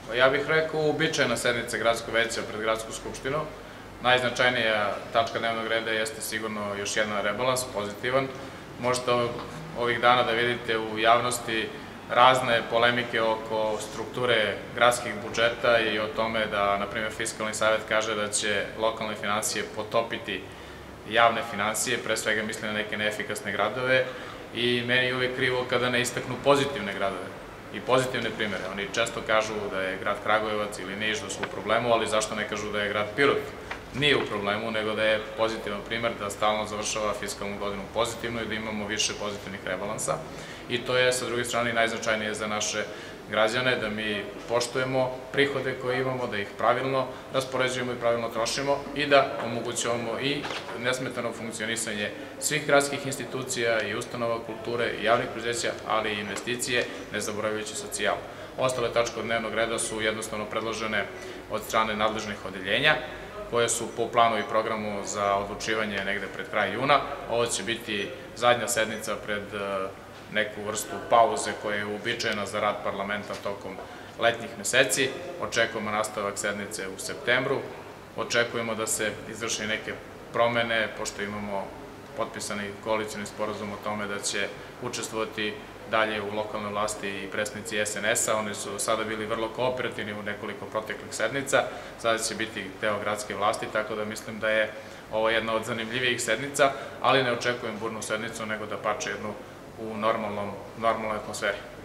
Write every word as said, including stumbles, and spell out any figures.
Ja bih rekao uobičajena sednica gradskog veća pred gradsku skupštinu. Najznačajnija tačka dnevnog reda jeste sigurno još jedan rebalans, pozitivan. Možete ovih dana da vidite u javnosti razne polemike oko strukture gradskih budžeta i o tome da, na primjer, Fiskalni savet kaže da će lokalne finansije potopiti javne finansije, pre svega mislim na neke neefikasne gradove, i meni je uvijek krivo kada ne istaknu pozitivne gradove i pozitivne primere. Oni često kažu da je grad Kragujevac ili Niš da su u problemu, ali zašto ne kažu da je grad Pirot nije u problemu, nego da je pozitivan primer da stalno završava fiskalnu godinu pozitivno i da imamo više pozitivnih rebalansa. I to je, sa druge strane, najznačajnije za naše građane, da mi poštujemo prihode koje imamo, da ih pravilno raspoređujemo i pravilno trošimo i da omogućavamo i nesmetano funkcionisanje svih gradskih institucija i ustanova kulture i javnih preduzeća, ali i investicije, ne zaboravljajući socijalu. Ostale tačke dnevnog reda su jednostavno predložene od strane nadležnih odeljenja, koje su po planu i programu za odlučivanje negde pred kraj juna. Ovo će biti zadnja sednica pred neku vrstu pauze koja je uobičajena za rad parlamenta tokom letnjih meseci. Očekujemo nastavak sednice u septembru. Očekujemo da se izvrši neke promene, pošto imamo potpisani koalicioni sporazum o tome da će učestvovati dalje u lokalnoj vlasti i predstavnici S N S-a. Oni su sada bili vrlo kooperativni u nekoliko proteklih sednica, sada će biti deo gradske vlasti, tako da mislim da je ovo jedna od zanimljivijih sednica, ali ne očekujem burnu sednicu, nego da pače jednu u normalnoj atmosferi.